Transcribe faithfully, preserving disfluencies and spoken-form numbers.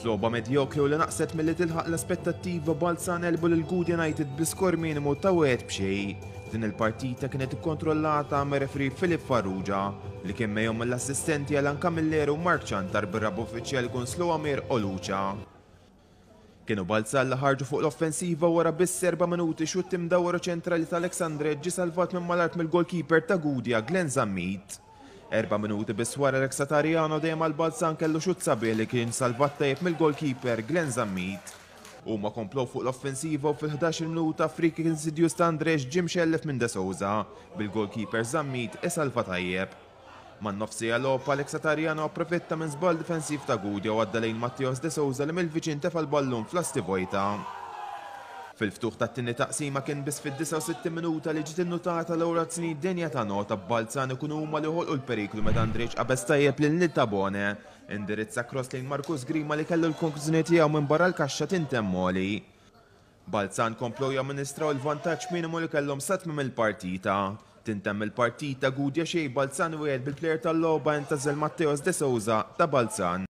F'logħba medjokri u li naqset milli tilħaq l-aspettattiva Balzan elbu lil Good United bl-iskor minimu ta' wieħed b'xejn. Din il-partita kienet ikkontrollata me refri Filip Farrugia li kien mejhom mill-assistenti Alan Camilleri u Mark Chantar bir-rab uffiċjali kun Slawomir Oluca. Kienu Balzan li ħarġu fuq l-offensiva wara biss erba' minuti xut imdawwar ċentrali ta' Aleksandre ġie salvat minn malart mill-goalkeeper ta' Gudja Glenn Zammit. Erba' minuti biss wara Rex Satariano dejjem għal Balzan kellu xut sabiħ li kien salvat tajjeb mill-goalkeeper Glenn Zammit. Huma komplow fuq l-offensiva u fil-ħdax-il minuta free kick insidjus ta' Andres ġie mxellef minn De Souza bil-goalkeeper Zammit isalva tajjeb. Man-nofsi għal-op Alex Satariano approfitta minn żball difensiv ta' Gudja u għadda lejn Mattios De Souza li mill-viċin tefa' l-ballun fl-asti vojta. Fil-ftuħ tat-tieni taqsima kien biss fid-disa' u sittin minuta li ġiet innutata l-Orazzi denja ta' nota b'Balzan ikunu huma li ħolqu l-periklu meta Andrej qabeż tajjeb lil Niltabone, indirizza cross lejn Marcus Grima li kellu l-konklużjoni tiegħu minn barra l-kaxxa tintemmoli. Balzan komplow jamministraw il-vantaġġ minimu li kellhom sa tmiem il-partita. Tintemm il-partita Gudja xejn Balzan wieħed bil-plejer tal-logħba intażel Matteos De Souza ta' Balzan.